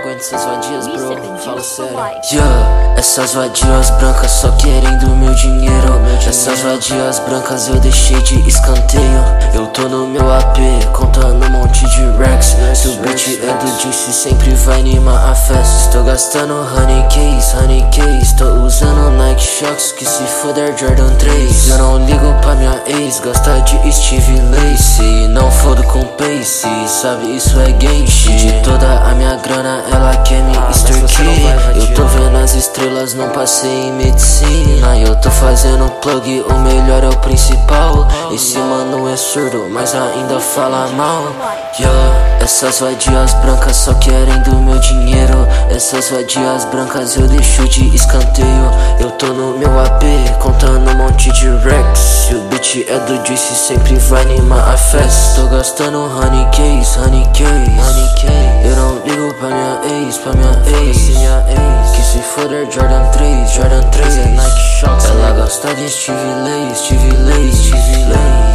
aguento essas vadias, bro, fala sério. Essas vadias brancas só querendo meu dinheiro. Essas vadias brancas eu deixei de escanteio. Eu tô no meu AP, contando um monte de racks. Se o beat é do juice, sempre vai animar a festa. Estou gastando honey case, tô usando Nike Shocks, que se foder Jordan 3. Eu não ligo pra minha ex, gosta de Steve Lacy. Não fodo com pace, sabe isso é game shit. De toda a minha grana ela quer me extorquir. Eu tô vendo as estrelas, não passei em medicina. Eu tô fazendo plug, o melhor é o principal. Esse mano é surdo, mas ainda fala mal. Essas vadias brancas só querem do meu dinheiro. Essas vadias brancas eu deixo de escanteio. Eu tô no meu AP, contando um monte de racks. Se o beat é do juice, sempre vai animar a festa. Tô gastando honey case. Eu não ligo pra minha ex, que se foder Jordan 3 é Nike Shocks. Ela gosta de Steve Lacy.